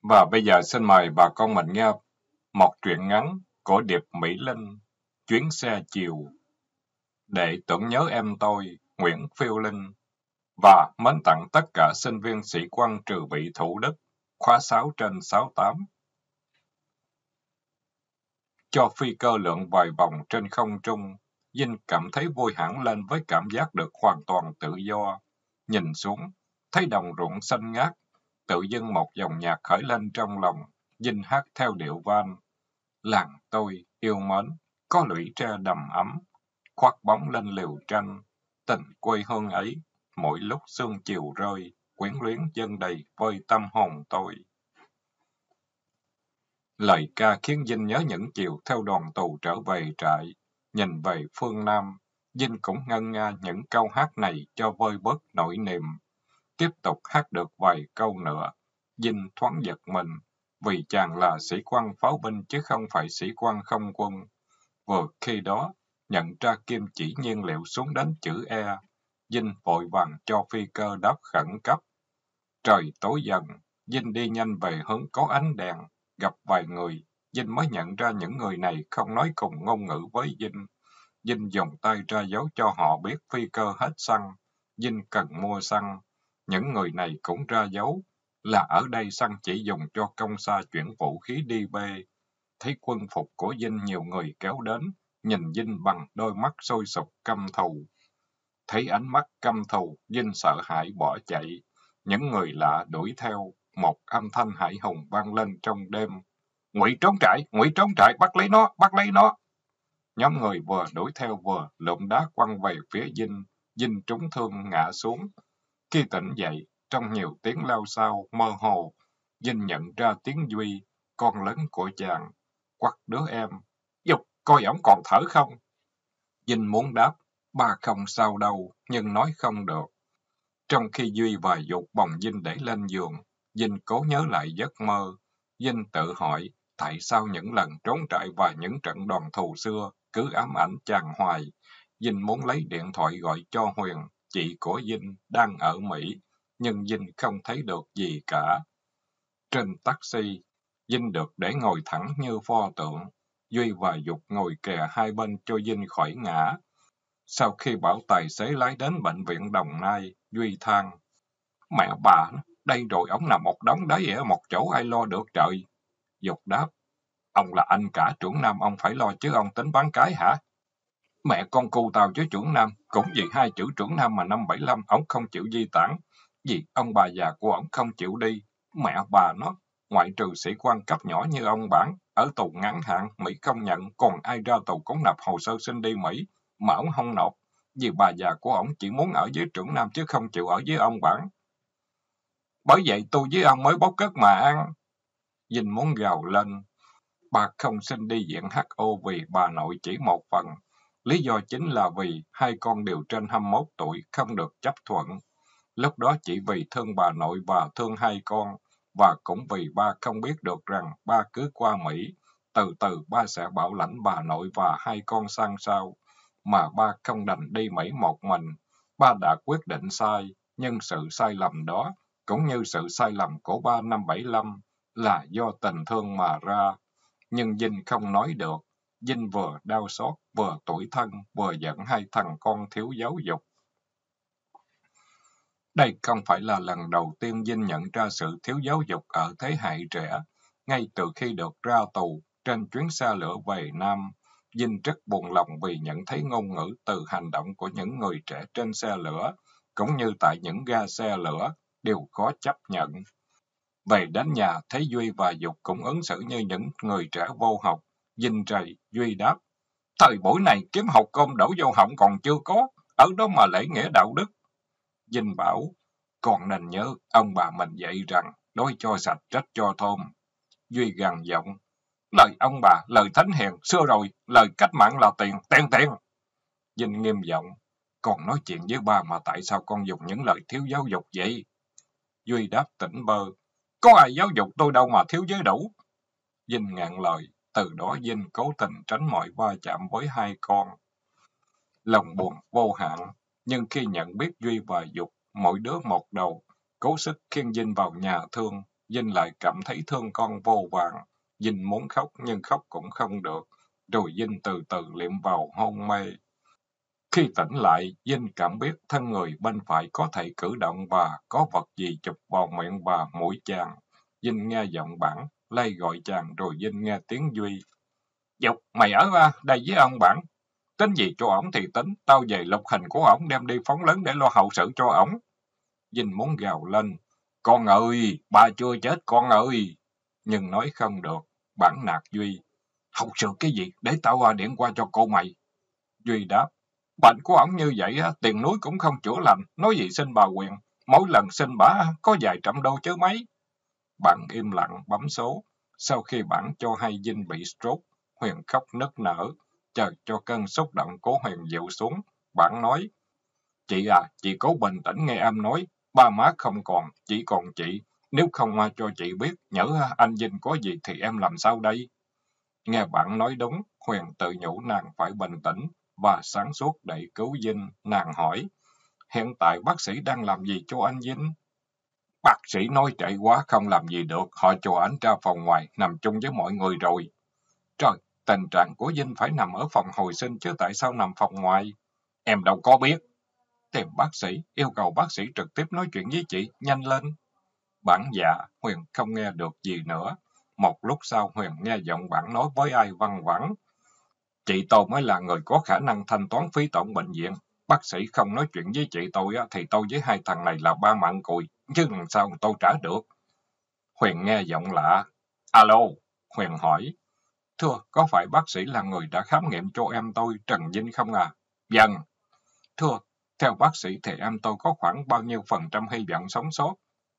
Và bây giờ xin mời bà con mình nghe một truyện ngắn của Điệp Mỹ Linh, Chuyến xe chiều, để tưởng nhớ em tôi, Nguyễn Phiêu Linh, và mến tặng tất cả sinh viên sĩ quan trừ bị Thủ Đức, khóa 6/68. Cho phi cơ lượn vài vòng trên không trung, Vinh cảm thấy vui hẳn lên với cảm giác được hoàn toàn tự do. Nhìn xuống, thấy đồng ruộng xanh ngát, tự dưng một dòng nhạc khởi lên trong lòng. Vinh hát theo điệu van: làng tôi yêu mến, có lũy tre đầm ấm, khoác bóng lên liều tranh, tình quê hương ấy, mỗi lúc sương chiều rơi, quyến luyến dân đầy vơi tâm hồn tôi. Lời ca khiến Vinh nhớ những chiều theo đoàn tù trở về trại, nhìn về phương Nam, Vinh cũng ngân nga những câu hát này cho vơi bớt nỗi niềm. Tiếp tục hát được vài câu nữa, Vinh thoáng giật mình, vì chàng là sĩ quan pháo binh chứ không phải sĩ quan không quân. Vừa khi đó, nhận ra kim chỉ nhiên liệu xuống đến chữ E, Vinh vội vàng cho phi cơ đáp khẩn cấp. Trời tối dần, Vinh đi nhanh về hướng có ánh đèn, gặp vài người, Vinh mới nhận ra những người này không nói cùng ngôn ngữ với Vinh. Vinh dùng tay ra dấu cho họ biết phi cơ hết xăng, Vinh cần mua xăng. Những người này cũng ra dấu, là ở đây xăng chỉ dùng cho công xa chuyển vũ khí đi bê. Thấy quân phục của Vinh nhiều người kéo đến, nhìn Vinh bằng đôi mắt sôi sục căm thù. Thấy ánh mắt căm thù, Vinh sợ hãi bỏ chạy. Những người lạ đuổi theo, một âm thanh hãi hùng vang lên trong đêm. Ngụy trốn trại, bắt lấy nó, bắt lấy nó. Nhóm người vừa đuổi theo vừa lượm đá quăng về phía Vinh. Vinh trúng thương ngã xuống. Khi tỉnh dậy, trong nhiều tiếng lao xao, mơ hồ, Vinh nhận ra tiếng Duy, con lớn của chàng, quắt đứa em. Dục, coi ổng còn thở không? Vinh muốn đáp, ba không sao đâu, nhưng nói không được. Trong khi Duy và Dục bồng Vinh để lên giường, Vinh cố nhớ lại giấc mơ. Vinh tự hỏi, tại sao những lần trốn trại và những trận đòn thù xưa cứ ám ảnh chàng hoài. Vinh muốn lấy điện thoại gọi cho Huyền, chị của Vinh, đang ở Mỹ, nhưng Vinh không thấy được gì cả. Trên taxi, Vinh được để ngồi thẳng như pho tượng. Duy và Dục ngồi kè hai bên cho Vinh khỏi ngã. Sau khi bảo tài xế lái đến bệnh viện Đồng Nai, Duy than: mẹ bà, đây rồi ổng nằm một đống đấy ở một chỗ ai lo được trời. Dục đáp: ông là anh cả trưởng Nam, ông phải lo chứ ông tính bán cái hả? Mẹ con cu tao chứ trưởng Nam, cũng vì hai chữ trưởng Nam mà năm 75 ổng không chịu di tản, vì ông bà già của ổng không chịu đi. Mẹ bà nó, ngoại trừ sĩ quan cấp nhỏ như ông Bản, ở tù ngắn hạn, Mỹ không nhận, còn ai ra tù cũng nộp hồ sơ xin đi Mỹ, mà ổng không nộp, vì bà già của ổng chỉ muốn ở với trưởng Nam chứ không chịu ở với ông Bản. Bởi vậy tôi với ông mới bốc cất mà ăn. Vinh muốn gào lên. Bà không xin đi viện HO vì bà nội chỉ một phần. Lý do chính là vì hai con đều trên 21 tuổi, không được chấp thuận. Lúc đó chỉ vì thương bà nội và thương hai con, và cũng vì ba không biết được rằng ba cứ qua Mỹ, từ từ ba sẽ bảo lãnh bà nội và hai con sang sau, mà ba không đành đi Mỹ một mình. Ba đã quyết định sai, nhưng sự sai lầm đó, cũng như sự sai lầm của ba năm 75, là do tình thương mà ra. Nhưng Vinh không nói được. Vinh vừa đau xót, vừa tủi thân, vừa giận hai thằng con thiếu giáo dục. Đây không phải là lần đầu tiên Vinh nhận ra sự thiếu giáo dục ở thế hệ trẻ. Ngay từ khi được ra tù, trên chuyến xe lửa về Nam, Vinh rất buồn lòng vì nhận thấy ngôn ngữ từ hành động của những người trẻ trên xe lửa, cũng như tại những ga xe lửa, đều khó chấp nhận. Về đến nhà, thấy Duy và Dục cũng ứng xử như những người trẻ vô học. Vinh rầy, Duy đáp: thời buổi này kiếm hột cơm đổ vô họng còn chưa có, ở đó mà lễ nghĩa đạo đức. Vinh bảo: con nên nhớ, ông bà mình dạy rằng, đói cho sạch trách cho thơm. Duy gằn giọng: lời ông bà, lời thánh hiền, xưa rồi, lời cách mạng là tiền, tiền, tiền. Vinh nghiêm giọng: con nói chuyện với ba mà tại sao con dùng những lời thiếu giáo dục vậy? Duy đáp tỉnh bơ: có ai giáo dục tôi đâu mà thiếu giới đủ. Vinh ngạn lời, từ đó Vinh cố tình tránh mọi va chạm với hai con. Lòng buồn vô hạn, nhưng khi nhận biết Duy và Dục, mỗi đứa một đầu, cố sức khiêng Vinh vào nhà thương, Vinh lại cảm thấy thương con vô vàn. Vinh muốn khóc nhưng khóc cũng không được. Rồi Vinh từ từ liệm vào hôn mê. Khi tỉnh lại, Vinh cảm biết thân người bên phải có thể cử động và có vật gì chụp vào miệng và mũi chàng. Vinh nghe giọng Bản, lay gọi chàng rồi Vinh nghe tiếng Duy. Dục, mày ở đây với ông Bản. Tính gì cho ổng thì tính, tao về lục hình của ổng đem đi phóng lớn để lo hậu sự cho ổng. Vinh muốn gào lên. Con ơi, ba chưa chết con ơi. Nhưng nói không được. Bản nạt Duy. Hậu sự cái gì, để tao điện qua cho cô mày. Duy đáp. Bệnh của ổng như vậy, tiền núi cũng không chữa lành, nói gì xin bà Huyền. Mỗi lần xin bả có vài trăm đô chứ mấy. Bạn im lặng bấm số. Sau khi bạn cho hay Vinh bị stroke, Huyền khóc nức nở. Chờ cho cơn xúc động của Huyền dịu xuống. Bạn nói, chị cố bình tĩnh nghe em nói. Ba má không còn, chỉ còn chị. Nếu không cho chị biết, nhỡ anh Vinh có gì thì em làm sao đây? Nghe bạn nói đúng, Huyền tự nhủ nàng phải bình tĩnh và sáng suốt để cứu Vinh. Nàng hỏi, hiện tại bác sĩ đang làm gì cho anh Vinh? Bác sĩ nói trễ quá không làm gì được, họ cho anh ra phòng ngoài, nằm chung với mọi người rồi. Trời, tình trạng của Vinh phải nằm ở phòng hồi sinh chứ tại sao nằm phòng ngoài? Em đâu có biết. Tìm bác sĩ, yêu cầu bác sĩ trực tiếp nói chuyện với chị, nhanh lên. Bản dạ, Huyền không nghe được gì nữa. Một lúc sau Huyền nghe giọng bạn nói với ai văng vẳng. Chị tôi mới là người có khả năng thanh toán phí tổn bệnh viện. Bác sĩ không nói chuyện với chị tôi thì tôi với hai thằng này là ba mạng cùi. Chứ làm sao tôi trả được? Huyền nghe giọng lạ. Alo, Huyền hỏi. Thưa, có phải bác sĩ là người đã khám nghiệm cho em tôi, Trần Vinh không à? Vâng. Thưa, theo bác sĩ thì em tôi có khoảng bao nhiêu phần trăm hy vọng sống sót?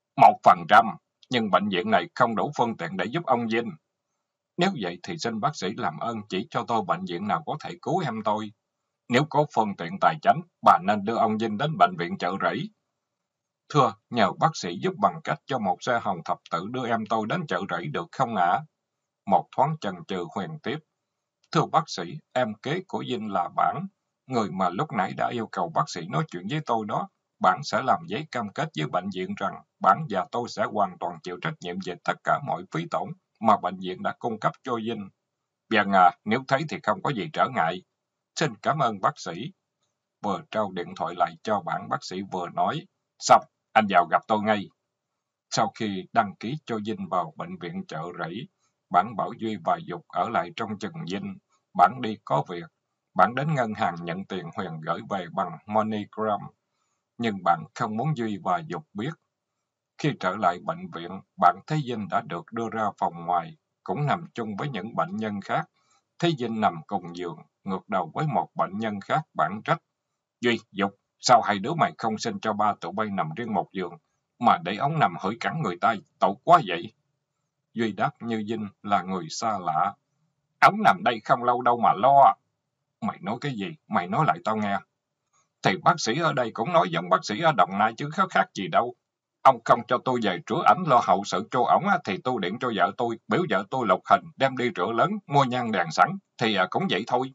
1%. Nhưng bệnh viện này không đủ phương tiện để giúp ông Vinh. Nếu vậy thì xin bác sĩ làm ơn chỉ cho tôi bệnh viện nào có thể cứu em tôi. Nếu có phương tiện tài chánh, bà nên đưa ông Vinh đến bệnh viện Chợ Rẫy. Thưa, nhờ bác sĩ giúp bằng cách cho một xe hồng thập tự đưa em tôi đến Chợ Rẫy được không ạ? Một thoáng chần chừ Huyền tiếp. Thưa bác sĩ, em kế của Vinh là Bản. Người mà lúc nãy đã yêu cầu bác sĩ nói chuyện với tôi đó. Bản sẽ làm giấy cam kết với bệnh viện rằng Bản và tôi sẽ hoàn toàn chịu trách nhiệm về tất cả mọi phí tổn mà bệnh viện đã cung cấp cho Vinh. Vâng nếu thấy thì không có gì trở ngại. Xin cảm ơn bác sĩ. Vừa trao điện thoại lại cho Bản, bác sĩ vừa nói. Xong, anh vào gặp tôi ngay. Sau khi đăng ký cho Vinh vào bệnh viện Chợ Rẫy, Bản bảo Duy và Dục ở lại trong chừng Vinh. Bản đi có việc. Bản đến ngân hàng nhận tiền Huyền gửi về bằng MoneyGram. Nhưng bạn không muốn Duy và Dục biết. Khi trở lại bệnh viện, bạn thấy Vinh đã được đưa ra phòng ngoài, cũng nằm chung với những bệnh nhân khác. Thấy Vinh nằm cùng giường, ngược đầu với một bệnh nhân khác, bạn trách. Duy, Dục, sao hai đứa mày không xin cho ba tụi bay nằm riêng một giường, mà để ống nằm hửi cẳng người ta, tội quá vậy? Duy đáp như Vinh là người xa lạ. Ống nằm đây không lâu đâu mà lo. Mày nói cái gì? Mày nói lại tao nghe. Thì bác sĩ ở đây cũng nói giống bác sĩ ở Đồng Nai chứ khác gì đâu. Ông không cho tôi về rửa ảnh lo hậu sự cho ổng thì tôi điện cho vợ tôi, biểu vợ tôi lục hình, đem đi rửa lớn, mua nhang đèn sẵn, thì cũng vậy thôi.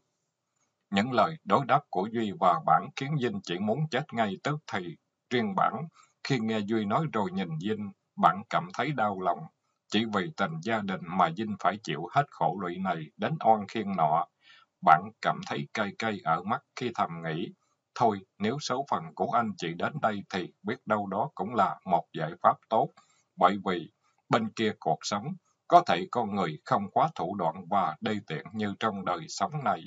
Những lời đối đáp của Duy và Bản khiến Vinh chỉ muốn chết ngay tức thì. Riêng Bản, khi nghe Duy nói rồi nhìn Vinh, Bản cảm thấy đau lòng. Chỉ vì tình gia đình mà Vinh phải chịu hết khổ lụy này đến oan khiên nọ. Bạn cảm thấy cay cay ở mắt khi thầm nghĩ, thôi nếu số phận của anh chị đến đây thì biết đâu đó cũng là một giải pháp tốt, bởi vì bên kia cuộc sống, có thể con người không quá thủ đoạn và đê tiện như trong đời sống này.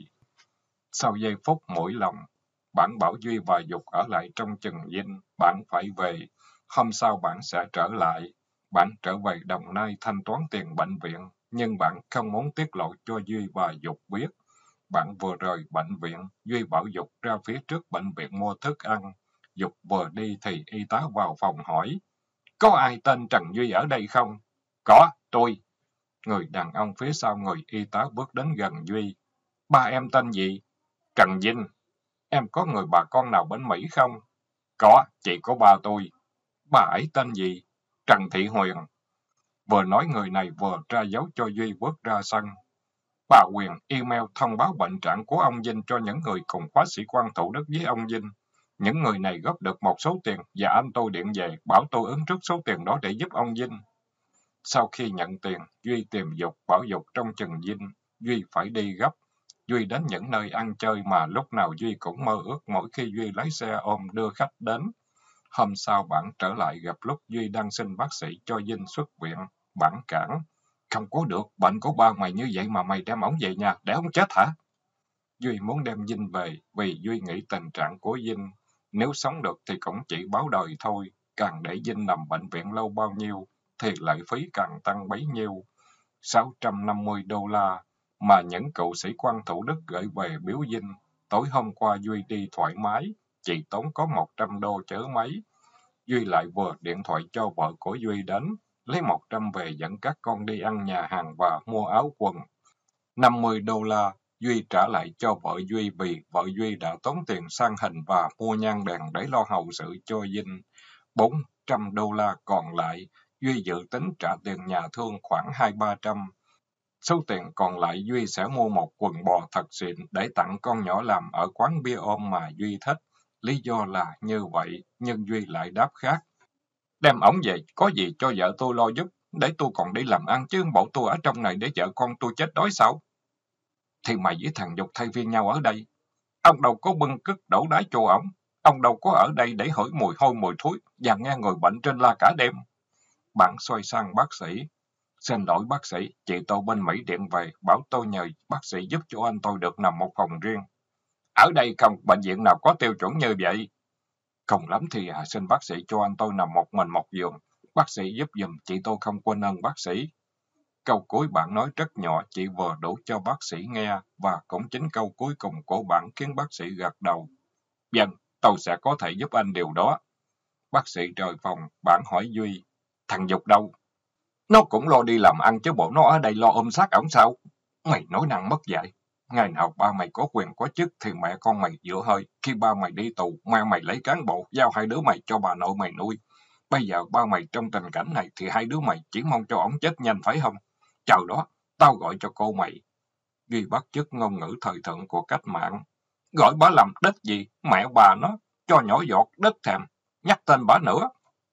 Sau giây phút mũi lòng, bạn bảo Duy và Dục ở lại trong chừng Vinh, bạn phải về, hôm sau bạn sẽ trở lại. Bạn trở về Đồng Nai thanh toán tiền bệnh viện, nhưng bạn không muốn tiết lộ cho Duy và Dục biết. Bạn vừa rời bệnh viện, Duy bảo Dục ra phía trước bệnh viện mua thức ăn. Dục vừa đi thì y tá vào phòng hỏi, có ai tên Trần Duy ở đây không? Có, tôi. Người đàn ông phía sau người y tá bước đến gần Duy. Ba em tên gì? Trần Vinh. Em có người bà con nào bên Mỹ không? Có, chị có ba tôi. Bà ấy tên gì? Trần Thị Huyền. Vừa nói người này vừa ra dấu cho Duy bước ra sân. Bà Huyền email thông báo bệnh trạng của ông Vinh cho những người cùng khóa sĩ quan thủ đức với ông Vinh. Những người này góp được một số tiền và anh tôi điện về bảo tôi ứng trước số tiền đó để giúp ông Vinh. Sau khi nhận tiền, Duy tìm Dục bảo Dục trong chừng Dinh. Duy phải đi gấp. Duy đến những nơi ăn chơi mà lúc nào Duy cũng mơ ước mỗi khi Duy lái xe ôm đưa khách đến. Hôm sau bạn trở lại gặp lúc Duy đang xin bác sĩ cho Dinh xuất viện. Bạn cản. Không có được, bệnh của ba mày như vậy mà mày đem ổng về nhà, để ổng chết hả? Duy muốn đem Dinh về vì Duy nghĩ tình trạng của Dinh nếu sống được thì cũng chỉ báo đời thôi. Càng để Dinh nằm bệnh viện lâu bao nhiêu thì lệ phí càng tăng bấy nhiêu. $650 mà những cựu sĩ quan Thủ Đức gửi về biếu Dinh. Tối hôm qua Duy đi thoải mái, chỉ tốn có $100 chớ mấy. Duy lại vừa điện thoại cho vợ của Duy đến, lấy 100 về dẫn các con đi ăn nhà hàng và mua áo quần. $50 Duy trả lại cho vợ Duy vì vợ Duy đã tốn tiền sang hình và mua nhang đèn để lo hậu sự cho Dinh. $400 còn lại, Duy dự tính trả tiền nhà thương khoảng 200-300. Số tiền còn lại Duy sẽ mua một quần bò thật xịn để tặng con nhỏ làm ở quán bia ôm mà Duy thích. Lý do là như vậy, nhưng Duy lại đáp khác. Đem ổng về, có gì cho vợ tôi lo giúp, để tôi còn đi làm ăn chứ bộ tôi ở trong này để vợ con tôi chết đói sao? Thì mày với thằng Dục thay phiên nhau ở đây. Ông đâu có bưng cứt đổ đá cho ổng. Ông đâu có ở đây để hửi mùi hôi mùi thối và nghe người bệnh trên la cả đêm. Bạn xoay sang bác sĩ. Xin lỗi bác sĩ, chị tôi bên Mỹ điện về, bảo tôi nhờ bác sĩ giúp cho anh tôi được nằm một phòng riêng. Ở đây không, bệnh viện nào có tiêu chuẩn như vậy? Không lắm thì xin bác sĩ cho anh tôi nằm một mình một giường. Bác sĩ giúp giùm, chị tôi không quên ơn bác sĩ. Câu cuối bạn nói rất nhỏ, chỉ vừa đủ cho bác sĩ nghe, và cũng chính câu cuối cùng của bạn khiến bác sĩ gật đầu. Vâng, tôi sẽ có thể giúp anh điều đó. Bác sĩ rời phòng, bạn hỏi Duy, thằng Dục đâu? Nó cũng lo đi làm ăn chứ bộ nó ở đây lo ôm xác ổng sao? Mày nói năng mất dạy. Ngày nào ba mày có quyền có chức thì mẹ con mày dựa hơi. Khi ba mày đi tù, mẹ mày lấy cán bộ, giao hai đứa mày cho bà nội mày nuôi. Bây giờ ba mày trong tình cảnh này thì hai đứa mày chỉ mong cho ổng chết nhanh phải không? Chờ đó, tao gọi cho cô mày. Duy bắt chước ngôn ngữ thời thượng của cách mạng. Gọi bà làm đít gì? Mẹ bà nó, cho nhỏ giọt đít thèm. Nhắc tên bà nữa.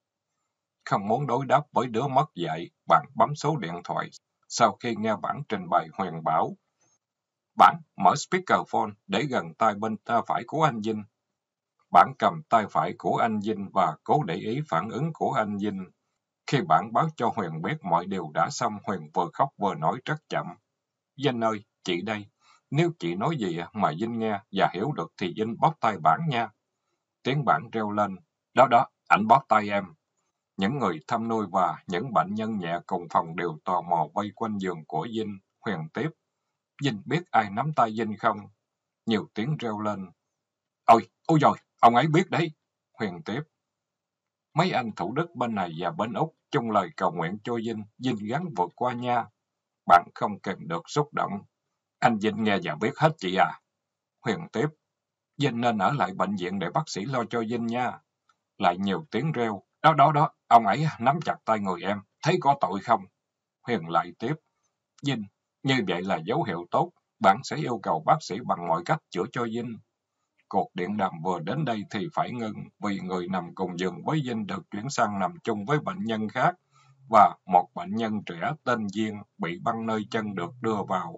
Không muốn đối đáp với đứa mất dạy, bạn bấm số điện thoại. Sau khi nghe bản trình bày Huyền bảo, bạn mở speakerphone để gần tai bên tay phải của anh Vinh. Bạn cầm tay phải của anh Vinh và cố để ý phản ứng của anh Vinh. Khi bạn báo cho Huyền biết mọi điều đã xong, Huyền vừa khóc vừa nói rất chậm. Vinh ơi, chị đây. Nếu chị nói gì mà Vinh nghe và hiểu được thì Vinh bóp tay bạn nha. Tiếng bạn reo lên. Đó đó, ảnh bóp tay em. Những người thăm nuôi và những bệnh nhân nhẹ cùng phòng đều tò mò vây quanh giường của Vinh. Huyền tiếp. Vinh biết ai nắm tay Vinh không? Nhiều tiếng reo lên. Ôi, ôi rồi, ông ấy biết đấy. Huyền tiếp. Mấy anh Thủ Đức bên này và bên Úc chung lời cầu nguyện cho Vinh, Vinh gắng vượt qua nha. Bạn không kèm được xúc động. Anh Vinh nghe và biết hết chị à. Huyền tiếp. Vinh nên ở lại bệnh viện để bác sĩ lo cho Vinh nha. Lại nhiều tiếng reo. Đó, đó, đó, ông ấy nắm chặt tay người em, thấy có tội không? Huyền lại tiếp. Vinh, như vậy là dấu hiệu tốt. Bạn sẽ yêu cầu bác sĩ bằng mọi cách chữa cho Vinh. Cuộc điện đàm vừa đến đây thì phải ngừng, vì người nằm cùng giường với Vinh được chuyển sang nằm chung với bệnh nhân khác, và một bệnh nhân trẻ tên Duyên bị băng nơi chân được đưa vào.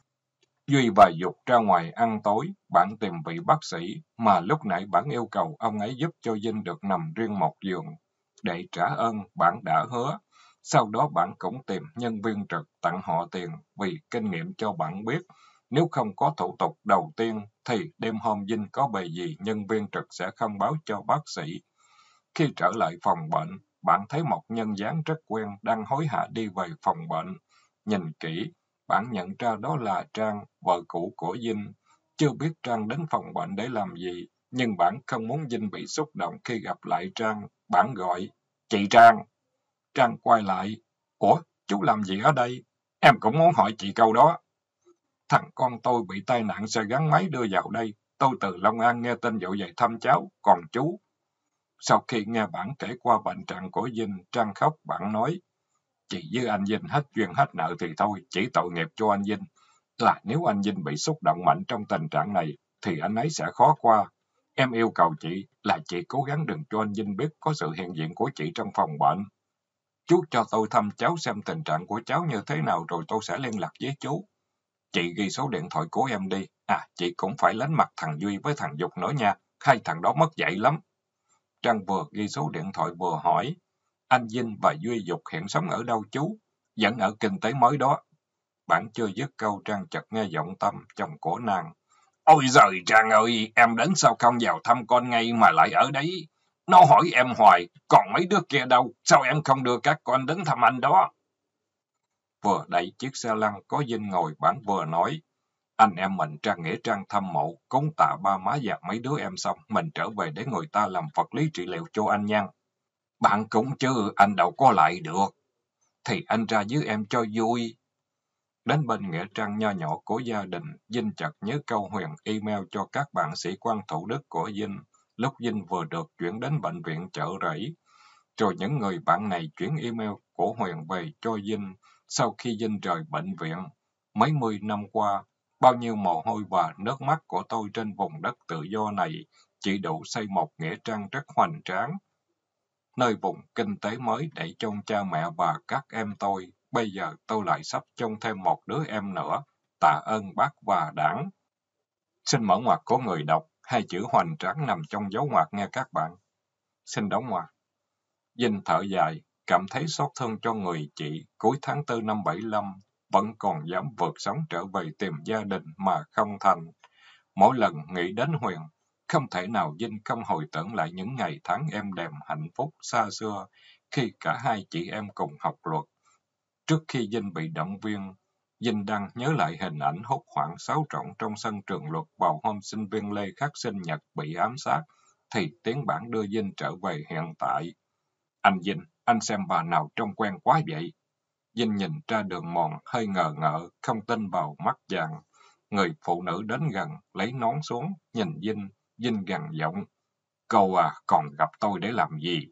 Duy và Dục ra ngoài ăn tối, bạn tìm vị bác sĩ, mà lúc nãy bạn yêu cầu ông ấy giúp cho Vinh được nằm riêng một giường. Để trả ơn, bạn đã hứa. Sau đó bạn cũng tìm nhân viên trực tặng họ tiền, vì kinh nghiệm cho bạn biết, nếu không có thủ tục đầu tiên, thì đêm hôm Vinh có bề gì nhân viên trực sẽ không báo cho bác sĩ. Khi trở lại phòng bệnh, bạn thấy một nhân dáng rất quen đang hối hả đi về phòng bệnh. Nhìn kỹ, bạn nhận ra đó là Trang, vợ cũ của Vinh. Chưa biết Trang đến phòng bệnh để làm gì, nhưng bạn không muốn Vinh bị xúc động khi gặp lại Trang. Bạn gọi, chị Trang. Trang quay lại, ủa, chú làm gì ở đây? Em cũng muốn hỏi chị câu đó. Thằng con tôi bị tai nạn xe gắn máy đưa vào đây. Tôi từ Long An nghe tin vụ về thăm cháu, còn chú. Sau khi nghe bạn kể qua bệnh trạng của Vinh, Trang khóc, bạn nói, chị với anh Vinh hết duyên hết nợ thì thôi, chỉ tội nghiệp cho anh Vinh. Là nếu anh Vinh bị xúc động mạnh trong tình trạng này, thì anh ấy sẽ khó qua. Em yêu cầu chị là chị cố gắng đừng cho anh Vinh biết có sự hiện diện của chị trong phòng bệnh. Chú cho tôi thăm cháu xem tình trạng của cháu như thế nào rồi tôi sẽ liên lạc với chú. Chị ghi số điện thoại của em đi. À, chị cũng phải lánh mặt thằng Duy với thằng Dục nữa nha. Hai thằng đó mất dạy lắm. Trăng vừa ghi số điện thoại vừa hỏi. Anh Vinh và Duy Dục hiện sống ở đâu chú? Vẫn ở kinh tế mới đó. Bạn chưa dứt câu Trang chợt nghe giọng Tâm, chồng của nàng. Ôi giời Trang ơi, em đến sao không vào thăm con ngay mà lại ở đấy? Nó hỏi em hoài, còn mấy đứa kia đâu? Sao em không đưa các con đến thăm anh đó? Vừa đẩy chiếc xe lăn có Vinh ngồi, bạn vừa nói. Anh em mình ra nghĩa trang thăm mộ, cúng tạ ba má và mấy đứa em xong, mình trở về để người ta làm vật lý trị liệu cho anh nha. Bạn cũng chứ, anh đâu có lại được. Thì anh ra với em cho vui. Đến bên nghĩa trang nho nhỏ của gia đình, Vinh chợt nhớ câu Huyền email cho các bạn sĩ quan Thủ Đức của Vinh, lúc Vinh vừa được chuyển đến bệnh viện Chợ Rẫy. Rồi những người bạn này chuyển email của Huyền về cho Vinh sau khi Vinh rời bệnh viện. Mấy mươi năm qua, bao nhiêu mồ hôi và nước mắt của tôi trên vùng đất tự do này chỉ đủ xây một nghĩa trang rất hoành tráng, nơi vùng kinh tế mới để chôn cha mẹ và các em tôi. Bây giờ tôi lại sắp chôn thêm một đứa em nữa. Tạ ơn bác và đảng. Xin mở ngoặc của người đọc. Hai chữ hoành tráng nằm trong dấu ngoặc nghe các bạn. Xin đóng ngoặc. Vinh thở dài, cảm thấy xót thương cho người chị. Cuối tháng 4 năm 75, vẫn còn dám vượt sóng trở về tìm gia đình mà không thành. Mỗi lần nghĩ đến Huyền, không thể nào Vinh không hồi tưởng lại những ngày tháng êm đềm hạnh phúc xa xưa, khi cả hai chị em cùng học luật. Trước khi Vinh bị động viên, Vinh đang nhớ lại hình ảnh hốt hoảng xáo trộn trong sân trường luật vào hôm sinh viên Lê Khắc sinh nhật bị ám sát, thì tiếng bảng đưa Vinh trở về hiện tại. Anh Vinh, anh xem bà nào trông quen quá vậy? Vinh nhìn ra đường mòn, hơi ngờ ngợ, không tin vào mắt vàng. Người phụ nữ đến gần, lấy nón xuống, nhìn Vinh, Vinh gằn giọng. Cô à, còn gặp tôi để làm gì?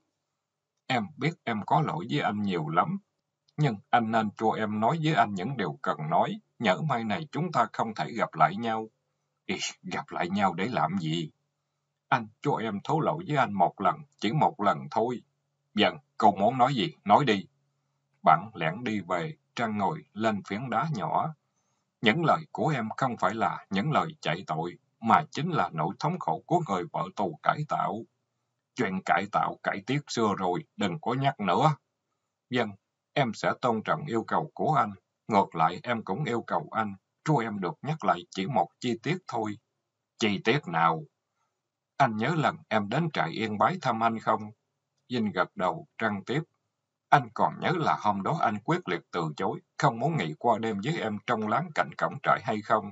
Em biết em có lỗi với anh nhiều lắm, nhưng anh nên cho em nói với anh những điều cần nói. Nhỡ mai này chúng ta không thể gặp lại nhau. Ý, gặp lại nhau để làm gì? Anh cho em thổ lộ với anh một lần, chỉ một lần thôi. Vâng, cô muốn nói gì? Nói đi. Bạn lẻn đi về, Trang ngồi lên phiến đá nhỏ. Những lời của em không phải là những lời chạy tội, mà chính là nỗi thống khổ của người vợ tù cải tạo. Chuyện cải tạo, cải tiết xưa rồi, đừng có nhắc nữa. Vâng, em sẽ tôn trọng yêu cầu của anh. Ngược lại, em cũng yêu cầu anh, cho em được nhắc lại chỉ một chi tiết thôi. Chi tiết nào? Anh nhớ lần em đến trại Yên Bái thăm anh không? Vinh gật đầu, Trăng tiếp. Anh còn nhớ là hôm đó anh quyết liệt từ chối, không muốn nghỉ qua đêm với em trong láng cạnh cổng trại hay không?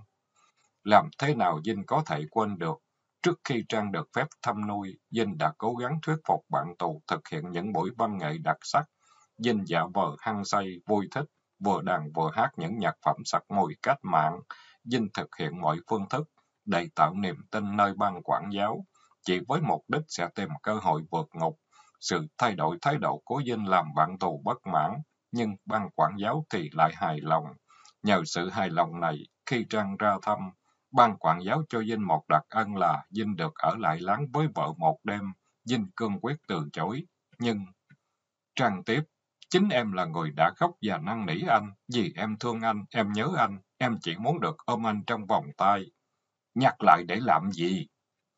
Làm thế nào Vinh có thể quên được? Trước khi Trang được phép thăm nuôi, Vinh đã cố gắng thuyết phục bạn tù thực hiện những buổi văn nghệ đặc sắc. Vinh giả vờ hăng say, vui thích, vừa đàn vừa hát những nhạc phẩm sặc mùi cách mạng. Vinh thực hiện mọi phương thức để tạo niềm tin nơi ban quản giáo, chỉ với mục đích sẽ tìm cơ hội vượt ngục. Sự thay đổi thái độ của Vinh làm bạn tù bất mãn, nhưng ban quản giáo thì lại hài lòng. Nhờ sự hài lòng này, khi Trang ra thăm, ban quản giáo cho Vinh một đặc ân là Vinh được ở lại láng với vợ một đêm. Vinh cương quyết từ chối, nhưng... Trang tiếp, chính em là người đã khóc và năn nỉ anh, vì em thương anh, em nhớ anh, em chỉ muốn được ôm anh trong vòng tay. Nhắc lại để làm gì?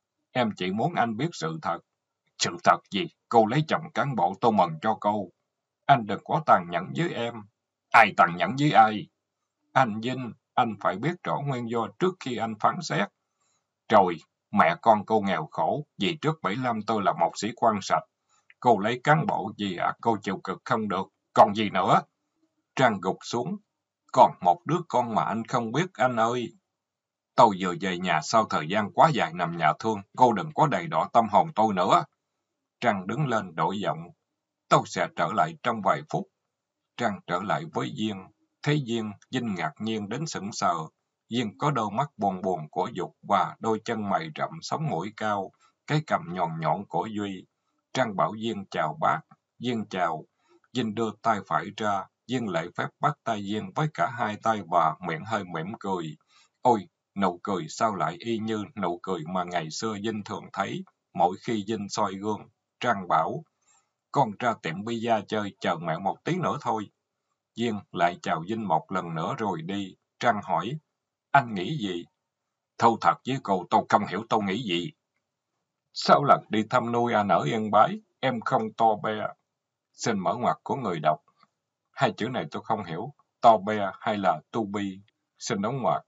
Em chỉ muốn anh biết sự thật. Sự thật gì? Cô lấy chồng cán bộ tôi mừng cho cô. Anh đừng có tàn nhẫn với em. Ai tàn nhẫn với ai? Anh Vinh, anh phải biết rõ nguyên do trước khi anh phán xét. Rồi, mẹ con cô nghèo khổ, vì trước 75 tôi là một sĩ quan sạch. Cô lấy cán bộ gì à? Cô chịu cực không được. Còn gì nữa? Trang gục xuống. Còn một đứa con mà anh không biết anh ơi. Tôi vừa về nhà sau thời gian quá dài nằm nhà thương. Cô đừng có đầy đọa tâm hồn tôi nữa. Trang đứng lên đổi giọng. Tôi sẽ trở lại trong vài phút. Trang trở lại với Duyên. Thấy Duyên, Vinh ngạc nhiên đến sững sờ. Duyên có đôi mắt buồn buồn của Dục và đôi chân mày rậm sống mũi cao, cái cằm nhọn nhọn của Duy. Trang bảo Duyên chào bác. Duyên chào. Vinh đưa tay phải ra. Duyên lễ phép bắt tay Duyên với cả hai tay và miệng hơi mỉm cười. Ôi, nụ cười sao lại y như nụ cười mà ngày xưa Vinh thường thấy mỗi khi Vinh soi gương. Trang bảo, Con ra tiệm pizza chơi, chờ mẹ một tí nữa thôi. Duyên lại chào Vinh một lần nữa rồi đi. Trang hỏi, anh nghĩ gì? Thâu thật với cô, tôi không hiểu tôi nghĩ gì. 6 lần đi thăm nuôi anh ở Yên Bái, em không to be. Xin mở ngoặc của người đọc. Hai chữ này tôi không hiểu, to be hay là to be. Xin đóng ngoặc.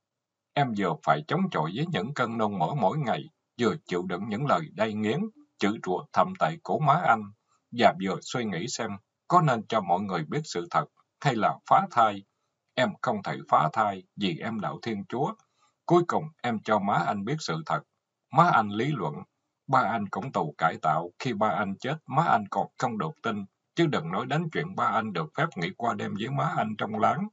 Em vừa phải chống chọi với những cơn nôn mỡ mỗi ngày, vừa chịu đựng những lời đay nghiến, chửi rủa thậm tệ của má anh, và vừa suy nghĩ xem có nên cho mọi người biết sự thật hay là phá thai. Em không thể phá thai vì em đạo Thiên Chúa. Cuối cùng em cho má anh biết sự thật. Má anh lý luận, ba anh cũng tù cải tạo, khi ba anh chết má anh còn không được tin, chứ đừng nói đến chuyện ba anh được phép nghỉ qua đêm với má anh trong láng.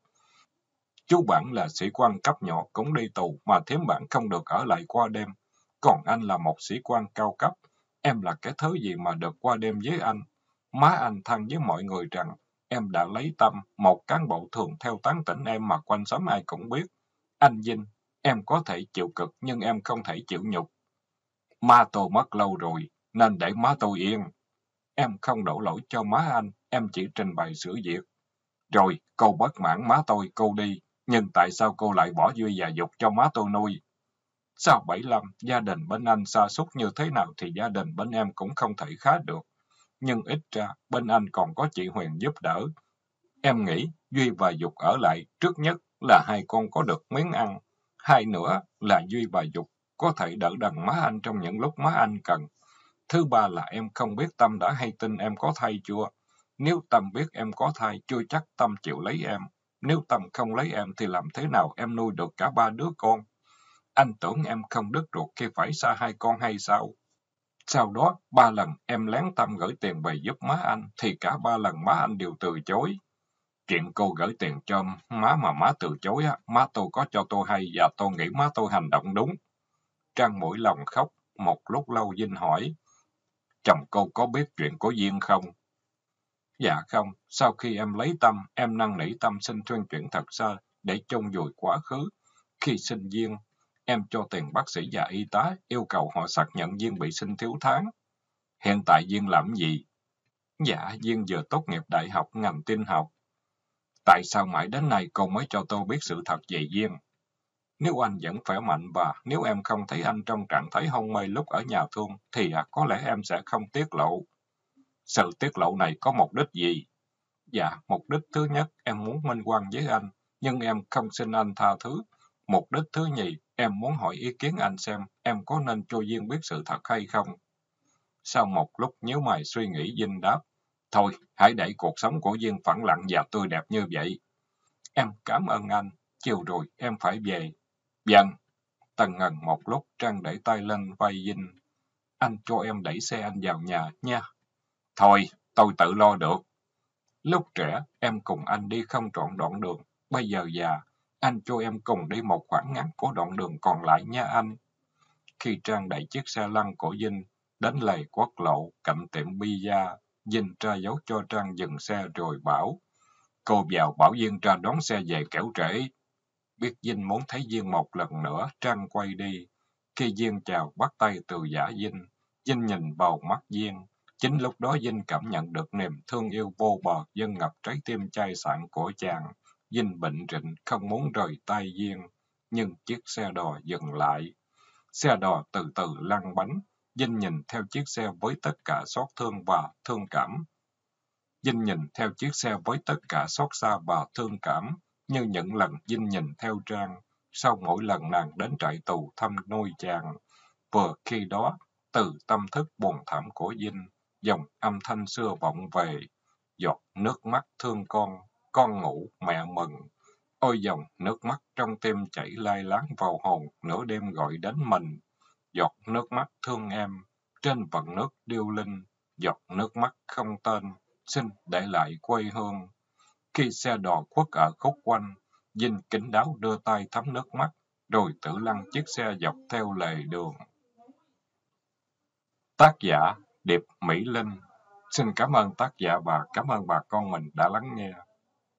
Chú bạn là sĩ quan cấp nhỏ cũng đi tù mà thím bạn không được ở lại qua đêm. Còn anh là một sĩ quan cao cấp. Em là cái thứ gì mà được qua đêm với anh? Má anh than với mọi người rằng em đã lấy Tâm, một cán bộ thường theo tán tỉnh em mà quanh xóm ai cũng biết. Anh Vinh, em có thể chịu cực nhưng em không thể chịu nhục. Má tôi mất lâu rồi, nên để má tôi yên. Em không đổ lỗi cho má anh, em chỉ trình bày sự việc. Rồi, cô bất mãn má tôi, cô đi. Nhưng tại sao cô lại bỏ Duy và Dục cho má tôi nuôi? Sau 75, gia đình bên anh sa sút như thế nào thì gia đình bên em cũng không thể khá được. Nhưng ít ra, bên anh còn có chị Huyền giúp đỡ. Em nghĩ Duy và Dục ở lại, trước nhất là hai con có được miếng ăn. Hai nữa là Duy và Dục có thể đỡ đần má anh trong những lúc má anh cần. Thứ ba là em không biết Tâm đã hay tin em có thai chưa. Nếu Tâm biết em có thai, chưa chắc Tâm chịu lấy em. Nếu Tâm không lấy em thì làm thế nào em nuôi được cả ba đứa con? Anh tưởng em không đứt ruột khi phải xa hai con hay sao? Sau đó, 3 lần em lén Tâm gửi tiền về giúp má anh, thì cả 3 lần má anh đều từ chối. Chuyện cô gửi tiền cho má mà má từ chối, má tôi có cho tôi hay và tôi nghĩ má tôi hành động đúng. Trang mũi lòng khóc, một lúc lâu Vinh hỏi, chồng cô có biết chuyện của Duyên không? Dạ không, sau khi em lấy Tâm, em năn nỉ Tâm xin thuyên chuyển thật xa để chôn vùi quá khứ. Khi sinh Duyên, em cho tiền bác sĩ và y tá, yêu cầu họ xác nhận Duyên bị sinh thiếu tháng. Hiện tại Duyên làm gì? Dạ, Duyên vừa tốt nghiệp đại học ngành tin học. Tại sao mãi đến nay cô mới cho tôi biết sự thật về Duyên? Nếu anh vẫn khỏe mạnh và nếu em không thấy anh trong trạng thái hôn mê lúc ở nhà thương, thì có lẽ em sẽ không tiết lộ. Sự tiết lộ này có mục đích gì? Dạ, mục đích thứ nhất, em muốn minh oan với anh, nhưng em không xin anh tha thứ. Mục đích thứ nhì, em muốn hỏi ý kiến anh xem em có nên cho Duyên biết sự thật hay không. Sau một lúc nhíu mày suy nghĩ, Vinh đáp, thôi, hãy để cuộc sống của Duyên phẳng lặng và tươi đẹp như vậy. Em cảm ơn anh, chiều rồi em phải về. Vâng. Tần ngần một lúc, Trang đẩy tay lên vai Vinh. Anh cho em đẩy xe anh vào nhà, nha. Thôi, tôi tự lo được. Lúc trẻ, em cùng anh đi không trọn đoạn đường. Bây giờ già, anh cho em cùng đi một khoảng ngắn của đoạn đường còn lại nha anh. Khi Trang đẩy chiếc xe lăn của Vinh đến lề quốc lộ cạnh tiệm pizza, Vinh ra dấu cho Trang dừng xe rồi bảo, cô vào bảo Duyên ra đón xe về kẻo trễ. Biết Vinh muốn thấy Duyên một lần nữa, Trang quay đi. Khi Duyên chào bắt tay từ giả Vinh, Vinh nhìn vào mắt Duyên. Chính lúc đó Vinh cảm nhận được niềm thương yêu vô bờ dâng ngập trái tim chai sạn của chàng. Vinh bệnh rịnh, không muốn rời tay Duyên. Nhưng chiếc xe đò dừng lại. Xe đò từ từ lăn bánh. Vinh nhìn theo chiếc xe với tất cả xót thương và thương cảm. Vinh nhìn theo chiếc xe với tất cả xót xa và thương cảm, như những lần Vinh nhìn theo Trang, sau mỗi lần nàng đến trại tù thăm nuôi chàng. Vừa khi đó, từ tâm thức buồn thảm của Vinh, dòng âm thanh xưa vọng về, giọt nước mắt thương con ngủ mẹ mừng. Ôi dòng nước mắt trong tim chảy lai láng vào hồn, nửa đêm gọi đến mình. Giọt nước mắt thương em, trên vần nước điêu linh, giọt nước mắt không tên, xin để lại quê hương. Khi xe đò khuất ở khúc quanh, Vinh kín đáo đưa tay thấm nước mắt, rồi tự lăn chiếc xe dọc theo lề đường. Tác giả Điệp Mỹ Linh. Xin cảm ơn tác giả và cảm ơn bà con mình đã lắng nghe.